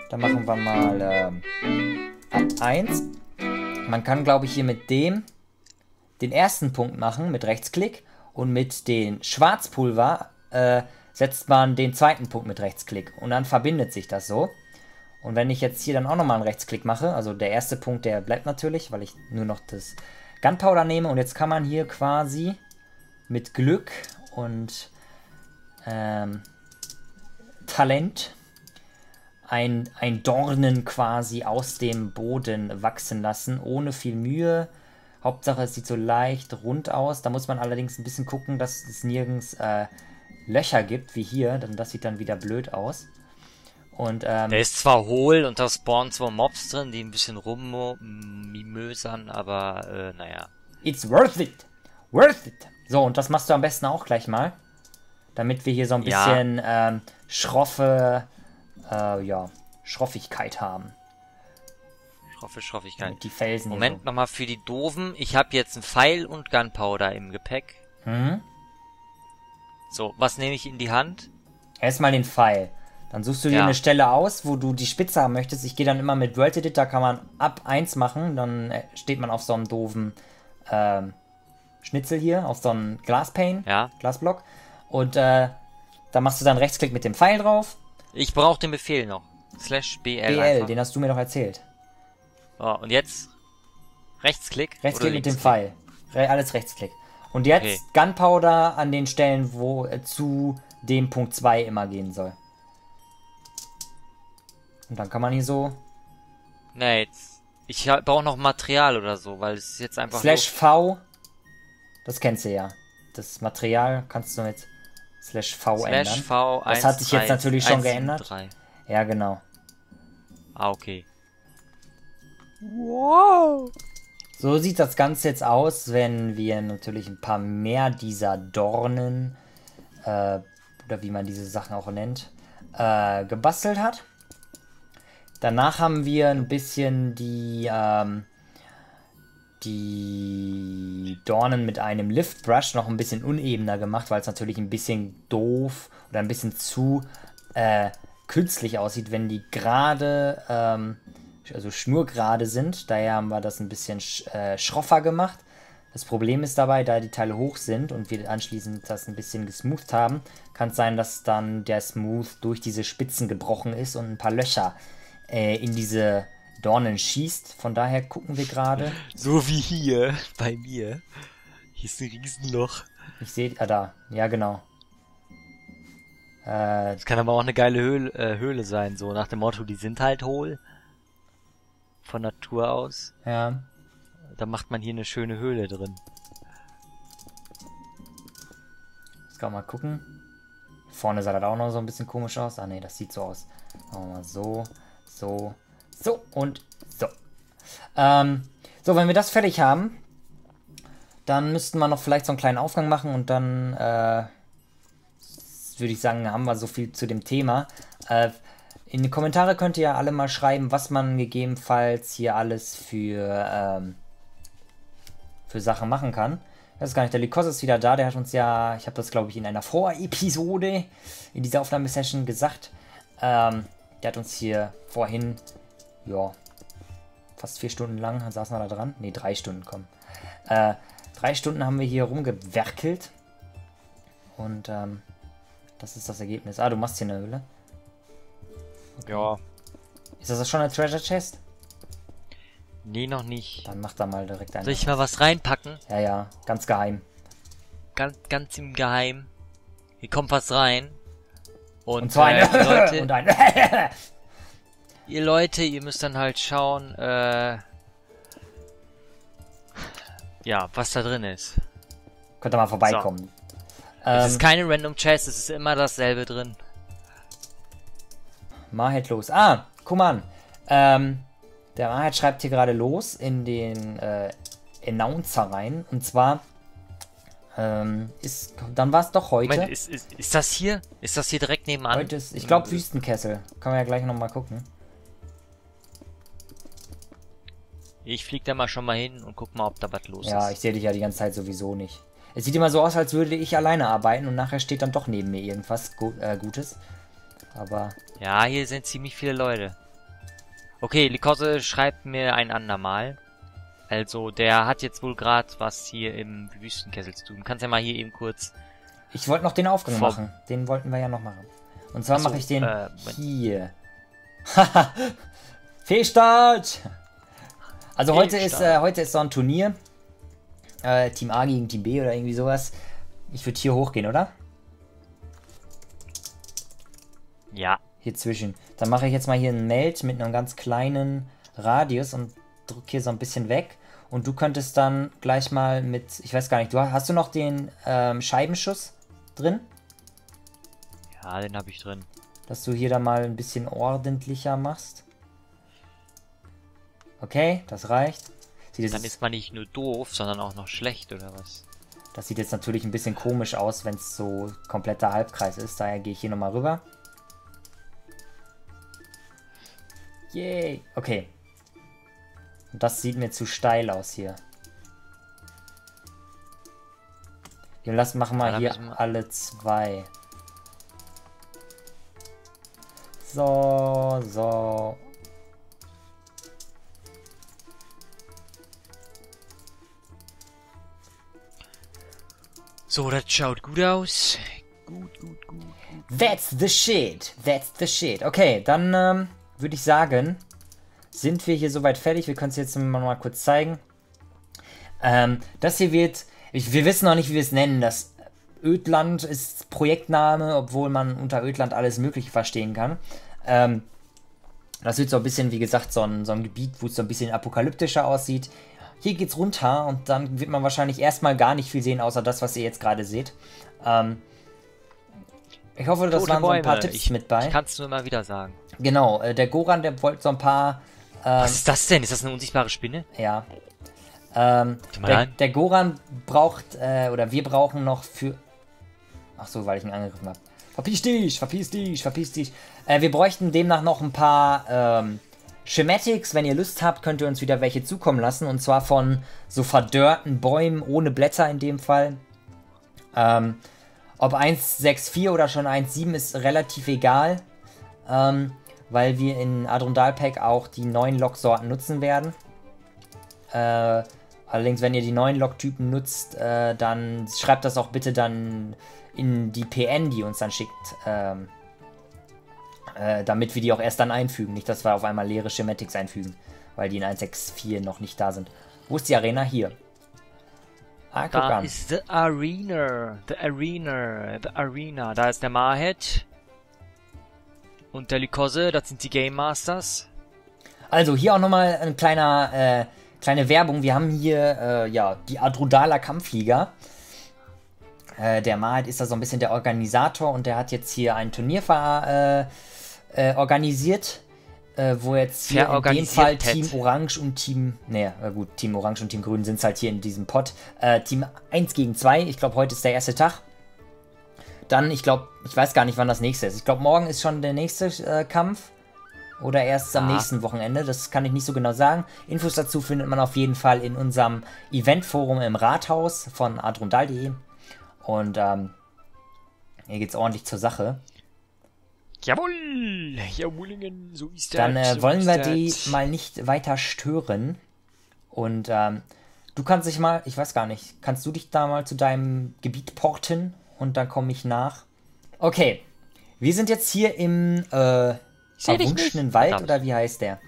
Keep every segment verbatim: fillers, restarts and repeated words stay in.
Dann machen wir mal ähm, ab eins. Man kann, glaube ich, hier mit dem den ersten Punkt machen, mit Rechtsklick. Und mit dem Schwarzpulver äh, setzt man den zweiten Punkt mit Rechtsklick. Und dann verbindet sich das so. Und wenn ich jetzt hier dann auch nochmal einen Rechtsklick mache, also der erste Punkt, der bleibt natürlich, weil ich nur noch das Gunpowder nehme. Und jetzt kann man hier quasi mit Glück und ähm, Talent ein, ein Dornen quasi aus dem Boden wachsen lassen, ohne viel Mühe. Hauptsache, es sieht so leicht rund aus. Da muss man allerdings ein bisschen gucken, dass es nirgends äh, Löcher gibt, wie hier. Denn das sieht dann wieder blöd aus. Und, ähm, der ist zwar hohl und da spawnen zwar Mobs drin, die ein bisschen rummimösern, aber äh, naja. It's worth it! Worth it! So, und das machst du am besten auch gleich mal. Damit wir hier so ein bisschen ja. ähm, schroffe, äh, ja, Schroffigkeit haben. Schroffe Schroffigkeit. Mit die Felsen Moment, so. nochmal für die Doofen. Ich habe jetzt einen Pfeil und Gunpowder im Gepäck. Mhm. So, was nehme ich in die Hand? Erstmal den Pfeil. Dann suchst du dir ja. eine Stelle aus, wo du die Spitze haben möchtest. Ich gehe dann immer mit World Edit, da kann man ab eins machen. Dann steht man auf so einem doofen ähm, Schnitzel hier, auf so einem Glaspane, ja. Glasblock. Und äh, da machst du dann Rechtsklick mit dem Pfeil drauf. Ich brauche den Befehl noch. Slash B L. B L, einfach. Den hast du mir doch erzählt. Oh, und jetzt Rechtsklick? Rechtsklick mit dem Pfeil. Re alles Rechtsklick. Und jetzt okay. Gunpowder an den Stellen, wo äh, zu dem Punkt zwei immer gehen soll. Und dann kann man hier so... Nee, jetzt... Ich brauche noch Material oder so, weil es ist jetzt einfach... Slash V, das kennst du ja. Das Material kannst du mit Slash V Slash ändern. V das eins, hat sich jetzt drei, natürlich schon eins, geändert. drei. Ja, genau. Ah, okay. Wow! So sieht das Ganze jetzt aus, wenn wir natürlich ein paar mehr dieser Dornen, äh, oder wie man diese Sachen auch nennt, äh, gebastelt hat. Danach haben wir ein bisschen die, ähm, die Dornen mit einem Liftbrush noch ein bisschen unebener gemacht, weil es natürlich ein bisschen doof oder ein bisschen zu äh, künstlich aussieht, wenn die gerade, ähm, also schnurgerade sind. Daher haben wir das ein bisschen sch äh, schroffer gemacht. Das Problem ist dabei, da die Teile hoch sind und wir anschließend das ein bisschen gesmoothed haben, kann es sein, dass dann der Smooth durch diese Spitzen gebrochen ist und ein paar Löcher äh, in diese Dornen schießt. Von daher gucken wir gerade. So wie hier bei mir. Hier ist ein Riesenloch. Ich sehe, ah da, ja genau. Äh, das kann aber auch eine geile Höhle, äh, Höhle sein, so nach dem Motto, die sind halt hohl. Von Natur aus. Ja. Da macht man hier eine schöne Höhle drin. Jetzt kann man mal gucken. Vorne sah das auch noch so ein bisschen komisch aus. Ah ne, das sieht so aus. Machen wir mal so, so, so und so. Ähm, so, wenn wir das fertig haben, dann müssten wir noch vielleicht so einen kleinen Aufgang machen und dann äh, würde ich sagen, haben wir so viel zu dem Thema. Äh, in die Kommentare könnt ihr ja alle mal schreiben, was man gegebenenfalls hier alles für, ähm, für Sachen machen kann. Ich weiß gar nicht, der Lycos ist wieder da, der hat uns ja, ich habe das glaube ich in einer Vorepisode in dieser Aufnahmesession gesagt, ähm, der hat uns hier vorhin, ja, fast vier Stunden lang, saßen wir da dran, ne, drei Stunden, komm. Äh, drei Stunden haben wir hier rumgewerkelt und ähm, das ist das Ergebnis. Ah, du machst hier eine Höhle. Okay. Ja. Ist das schon eine Treasure Chest? Nee, noch nicht. Dann mach da mal direkt eine. Soll ich mal was reinpacken? Ja, ja, ganz geheim. Ganz, ganz im Geheim. Hier kommt was rein. Und, Und zwar äh, eine. Leute, Und eine. ihr Leute, ihr müsst dann halt schauen, äh, ja, was da drin ist. Könnt ihr mal vorbeikommen. So. Ähm, es ist keine Random Chest, es ist immer dasselbe drin. Mahet los. Ah, guck mal an. Ähm, der Mahet schreibt hier gerade los in den äh, Announcer rein. Und zwar ähm, ist, dann war es doch heute. Moment, ist, ist, ist das hier? Ist das hier direkt nebenan? Heute ist, ich glaube, Wüstenkessel. Können wir ja gleich nochmal gucken. Ich flieg da mal schon mal hin und guck mal, ob da was los ja, ist. Ja, ich sehe dich ja die ganze Zeit sowieso nicht. Es sieht immer so aus, als würde ich alleine arbeiten und nachher steht dann doch neben mir irgendwas Gu äh, Gutes. Aber... Ja, hier sind ziemlich viele Leute. Okay, Likosse schreibt mir ein andermal. Also, der hat jetzt wohl gerade was hier im Wüstenkessel zu tun. Kannst ja mal hier eben kurz... Ich wollte noch den Aufgang Vor- machen. Den wollten wir ja noch machen. Und zwar Ach so, mache ich den äh, Moment. hier. Haha. Fehlstart! Also heute ist, Fehlstart. äh, heute ist so ein Turnier. Äh, Team A gegen Team B oder irgendwie sowas. Ich würde hier hochgehen, oder? Ja. Hier zwischen. Dann mache ich jetzt mal hier ein Meld mit einem ganz kleinen Radius und drücke hier so ein bisschen weg. Und du könntest dann gleich mal mit, ich weiß gar nicht, du hast, hast du noch den ähm, Scheibenschuss drin? Ja, den habe ich drin. Dass du hier dann mal ein bisschen ordentlicher machst. Okay, das reicht. Sieht Dann jetzt, ist man nicht nur doof, sondern auch noch schlecht, oder was? das sieht jetzt natürlich ein bisschen komisch aus, wenn es so kompletter Halbkreis ist. Daher gehe ich hier nochmal rüber. Yay. Okay. Und das sieht mir zu steil aus hier. Wir lassen, machen Ja, mal dann hier müssen wir- alle zwei. So, so. So, das schaut gut aus. Gut, gut, gut. That's the shit. That's the shit. Okay, dann ähm, würde ich sagen, sind wir hier soweit fertig. Wir können es jetzt mal, mal kurz zeigen. Ähm, das hier wird, ich, wir wissen noch nicht, wie wir es nennen. Das Ödland ist Projektname, obwohl man unter Ödland alles Mögliche verstehen kann. Ähm, das wird so ein bisschen, wie gesagt, so ein, so ein Gebiet, wo es so ein bisschen apokalyptischer aussieht. Hier geht's runter und dann wird man wahrscheinlich erstmal gar nicht viel sehen, außer das, was ihr jetzt gerade seht. Ähm, ich hoffe, das Tote waren so ein paar Bäume. Tipps ich, mit bei. Ich kann es nur mal wieder sagen. Genau, äh, der Goran, der wollte so ein paar, ähm, Was ist das denn? Ist das eine unsichtbare Spinne? ja. Ähm, Guck mal der, an. der Goran braucht, äh, oder wir brauchen noch für... Ach so, weil ich ihn angegriffen habe. Verpiss dich, verpiss dich, verpiss dich. Äh, wir bräuchten demnach noch ein paar, ähm, Schematics. Wenn ihr Lust habt, könnt ihr uns wieder welche zukommen lassen. Und zwar von so verdörrten Bäumen ohne Blätter in dem Fall. Ähm, ob eins Punkt sechs Punkt vier oder schon eins Punkt sieben ist relativ egal. Ähm, weil wir in Adrundalpack auch die neuen Log-Sorten nutzen werden. Äh, allerdings, wenn ihr die neuen Log-Typen nutzt, äh, dann schreibt das auch bitte dann in die P N, die uns dann schickt. Ähm, äh, damit wir die auch erst dann einfügen. Nicht, dass wir auf einmal leere Schematics einfügen. Weil die in eins Punkt sechs Punkt vier noch nicht da sind. Wo ist die Arena? Hier. Ah, guck Da an. ist the Arena. The Arena. The Arena. Da ist der Marhead. Und der Likosse. Das sind die Game Masters. Also hier auch nochmal ein kleiner, äh, kleine Werbung. Wir haben hier, äh, ja, die Adrudaler Kampfliga. Äh, der Mahat ist da so ein bisschen der Organisator und der hat jetzt hier ein Turnier ver, äh, äh, organisiert, äh, wo jetzt hier in dem Fall Ted. Team Orange und Team, ne, äh, gut, Team Orange und Team Grün sind halt hier in diesem Pot. Äh, Team eins gegen zwei, ich glaube heute ist der erste Tag. Dann, ich glaube, ich weiß gar nicht, wann das nächste ist. Ich glaube, morgen ist schon der nächste äh, Kampf. Oder erst am Ah. nächsten Wochenende, das kann ich nicht so genau sagen. Infos dazu findet man auf jeden Fall in unserem Eventforum im Rathaus von adrundal punkt de. Und ähm, hier geht's ordentlich zur Sache. Jawohl! Jawohlingen, so ist das. Dann äh, so wollen ist wir das. die mal nicht weiter stören. Und ähm, du kannst dich mal, ich weiß gar nicht, kannst du dich da mal zu deinem Gebiet porten? Und dann komme ich nach. Okay, wir sind jetzt hier im äh, seh dich verwunschenen nicht. Wald, Verdammt. oder wie heißt der?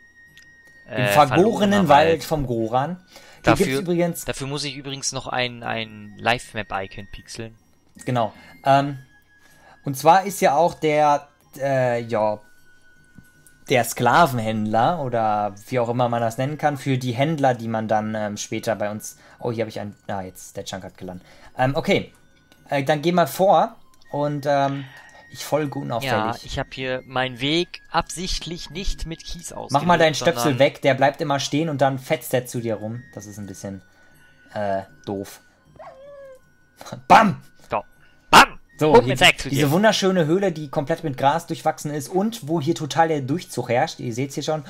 Im Äh, vergorenen verlorener Wald vom Goran. Hier Dafür, gibt's übrigens, dafür muss ich übrigens noch ein, ein Live-Map-Icon pixeln. genau, ähm, und zwar ist ja auch der, äh, ja, der Sklavenhändler, oder wie auch immer man das nennen kann, für die Händler, die man dann ähm, später bei uns, oh, hier habe ich ein, ah, jetzt, der Chunk hat gelandet. Ähm, okay, äh, dann geh mal vor und, ähm, ich folge Ja, unauffällig. ich habe hier meinen Weg absichtlich nicht mit Kies ausgelegt. Mach mal deinen Stöpsel sondern- weg, der bleibt immer stehen und dann fetzt der zu dir rum. Das ist ein bisschen äh, doof. Bam! So. Bam! So, Und hier, jetzt weg zu diese dir. wunderschöne Höhle, die komplett mit Gras durchwachsen ist und wo hier total der Durchzug herrscht. Ihr seht hier schon.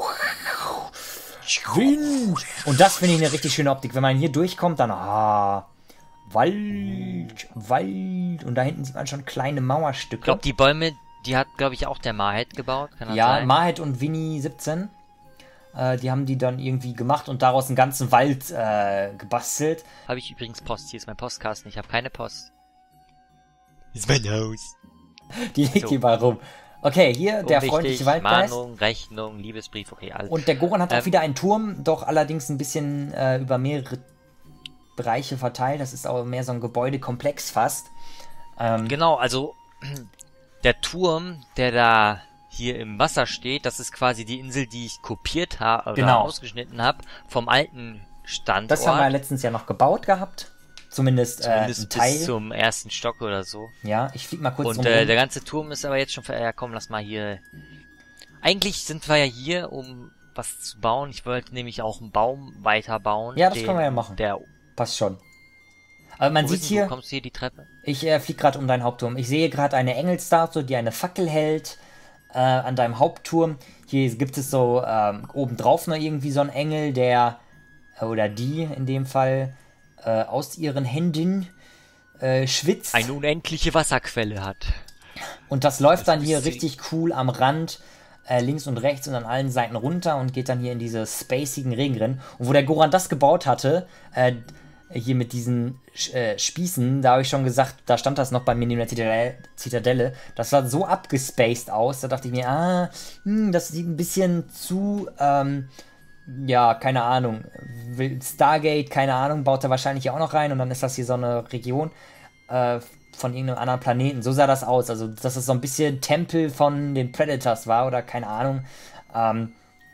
Wind! Und das finde ich eine richtig schöne Optik. Wenn man hier durchkommt, dann ah, Wald, Wald. Und da hinten sieht man schon kleine Ich Mauerstücke. glaube, die Bäume, die hat, glaube ich, auch der Mahed gebaut. Kann das Ja, sein? Mahed und Winnie siebzehn. Äh, die haben die dann irgendwie gemacht und daraus einen ganzen Wald äh, gebastelt. Habe ich übrigens Post. Hier ist mein Postkasten. Ich habe keine Post. Hier ist mein Haus. Die liegt So. überall rum. Okay, hier der Unwichtig, freundliche Waldgeist. Mahnung, Rechnung, Liebesbrief, okay, alles. Und der Goran hat Ähm, auch wieder einen Turm, doch allerdings ein bisschen äh, über mehrere Bereiche verteilt. Das ist aber mehr so ein Gebäudekomplex fast. Ähm, Genau, also der Turm, der da hier im Wasser steht, das ist quasi die Insel, die ich kopiert habe, oder Genau. ausgeschnitten habe, vom alten Standort. Das haben wir letztens ja noch gebaut gehabt. Zumindest, Zumindest äh, ein Teil. bis zum ersten Stock oder so. Ja, ich flieg mal kurz Und drum äh, rum. der ganze Turm ist aber jetzt schon... ver- Ja, komm, lass mal hier... Eigentlich sind wir ja hier, um was zu bauen. Ich wollte nämlich auch einen Baum weiterbauen. Ja, das den- können wir ja machen. Der, Passt schon. Aber man wo sieht bist du? hier, Wo kommst du hier die Treppe? ich äh, flieg gerade um deinen Hauptturm. Ich sehe gerade eine Engelsstatue, die eine Fackel hält äh, an deinem Hauptturm. Hier gibt es so ähm, obendrauf noch irgendwie so einen Engel, der, äh, oder die in dem Fall, äh, aus ihren Händen äh, schwitzt. Eine unendliche Wasserquelle hat. Und das läuft dann Das hier ist richtig cool am Rand, äh, links und rechts und an allen Seiten runter und geht dann hier in diese spacigen Regenrinnen. Und wo der Goran das gebaut hatte, äh, hier mit diesen äh, Spießen, da habe ich schon gesagt, da stand das noch bei mir neben der Zitadelle, Zitadelle. Das sah so abgespaced aus, da dachte ich mir, ah, hm, das sieht ein bisschen zu, ähm, ja, keine Ahnung, Stargate, keine Ahnung, baut er wahrscheinlich auch noch rein und dann ist das hier so eine Region äh, von irgendeinem anderen Planeten. So sah das aus, also dass es so ein bisschen Tempel von den Predators war oder keine Ahnung. Ähm,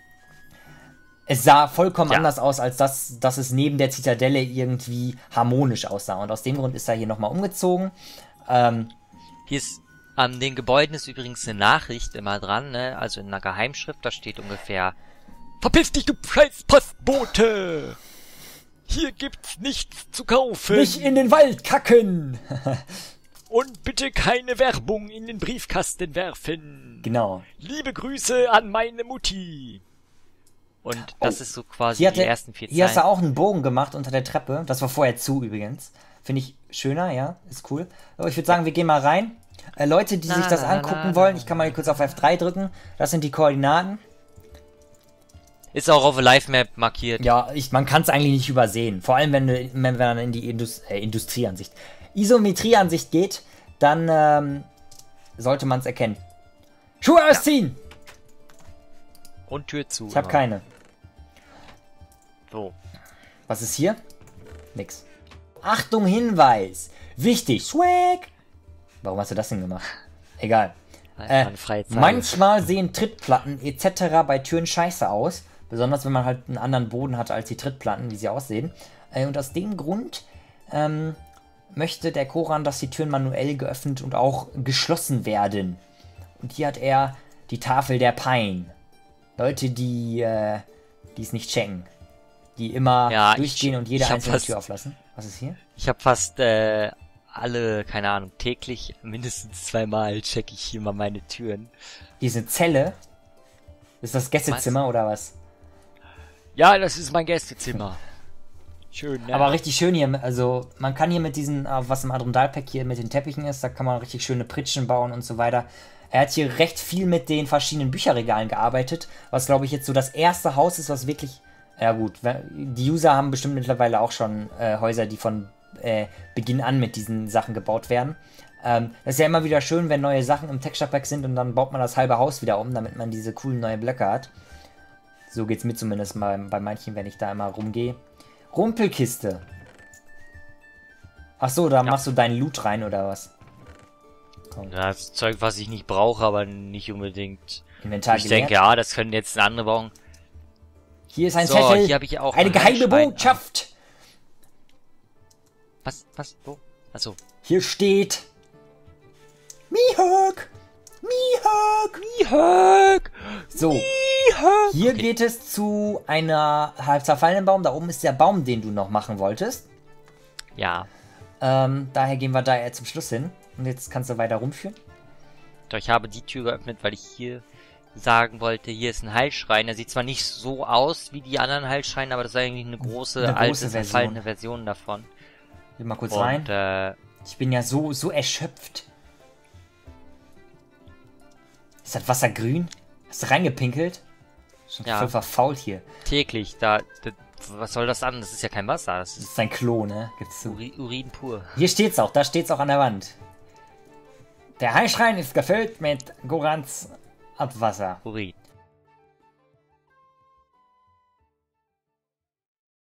es sah vollkommen Ja. anders aus, als dass, dass es neben der Zitadelle irgendwie harmonisch aussah. Und aus dem Grund ist er hier nochmal umgezogen. Ähm, Hier ist an den Gebäuden ist übrigens eine Nachricht immer dran, ne? Also in einer Geheimschrift, da steht ungefähr: Verpiss dich, du scheiß Postbote! Hier gibt's nichts zu kaufen! nicht in den Wald kacken! Und bitte keine Werbung in den Briefkasten werfen! Genau. Liebe Grüße an meine Mutti! Und das Oh. ist so quasi Hier, hat die er, ersten vier hier hast du Zeilen. auch einen Bogen gemacht unter der Treppe. Das war vorher zu übrigens. Finde ich schöner, ja. Ist cool. Aber ich würde sagen, wir gehen mal rein. Äh, Leute, die Na, sich das na, angucken na, wollen, na. ich kann mal hier kurz auf F drei drücken. Das sind die Koordinaten. Ist auch auf der Live-Map markiert. Ja, ich, man kann es eigentlich nicht übersehen. Vor allem, wenn, du, wenn man dann in die Indus äh, Industrieansicht, Isometrieansicht geht, dann ähm, sollte man es erkennen. Schuhe ausziehen! Und Tür zu. Ich habe immer. keine. So. Was ist hier? Nix. Achtung, Hinweis! Wichtig! Swag! Warum hast du das denn gemacht? Egal. Einfach Äh, eine freie Zeit. manchmal sehen Trittplatten et cetera bei Türen scheiße aus. Besonders wenn man halt einen anderen Boden hat als die Trittplatten, wie sie aussehen. Äh, und aus dem Grund ähm, möchte der Goran, dass die Türen manuell geöffnet und auch geschlossen werden. Und hier hat er die Tafel der Pein. Leute, die äh, die es nicht checken. Die immer Ja, durchgehen ich- und jede ich hab einzelne fast- Tür auflassen. Was ist hier? Ich habe fast äh, alle, keine Ahnung, täglich mindestens zweimal checke ich hier mal meine Türen. Hier ist eine Zelle. Ist das Gästezimmer oder was? Ja, das ist mein Gästezimmer. Schön, ne? Aber richtig schön hier, also man kann hier mit diesen, äh, was im Adrundalpack hier mit den Teppichen ist, da kann man richtig schöne Pritschen bauen und so weiter. Er hat hier recht viel mit den verschiedenen Bücherregalen gearbeitet, was glaube ich jetzt so das erste Haus ist, was wirklich, ja gut, die User haben bestimmt mittlerweile auch schon äh, Häuser, die von äh, Beginn an mit diesen Sachen gebaut werden. Ähm, das ist ja immer wieder schön, wenn neue Sachen im Texture Pack sind und dann baut man das halbe Haus wieder um, damit man diese coolen neuen Blöcke hat. So geht's mir zumindest mal bei manchen, wenn ich da immer rumgehe. Rumpelkiste. Ach so, da Ja. machst du deinen Loot rein oder was? Ja, das Zeug, was ich nicht brauche, aber nicht unbedingt. Inventar Ich geleert. denke, ja, das können jetzt andere brauchen. Hier ist ein So, Zettel. hier habe ich auch eine ein geheime Handschwein. Botschaft. Was? Was? Wo? Achso. Hier steht Mihawk. Mihawk. Mihawk! So, Mihawk! hier Okay. geht es zu einer halb zerfallenen Baum. Da oben ist der Baum, den du noch machen wolltest. Ja. Ähm, daher gehen wir da eher zum Schluss hin. Und jetzt kannst du weiter rumführen. Doch ich habe die Tür geöffnet, weil ich hier sagen wollte, hier ist ein Heilschrein. Der sieht zwar nicht so aus wie die anderen Heilschreine, aber das ist eigentlich eine große, Eine große alte, Version. verfallene Version davon. Geh mal kurz Und rein. äh, Ich bin ja so, so erschöpft. Ist das Wasser grün? Hast du reingepinkelt? Schon Ja. voll verfault hier. Täglich, da, da... Was soll das an? Das ist ja kein Wasser. Das Das ist ist ein Klo, ne? Gibt's zu. Uri Urin pur. Hier steht's auch, da steht's auch an der Wand. Der Heilschrein ist gefüllt mit Gorans Abwasser. Urin.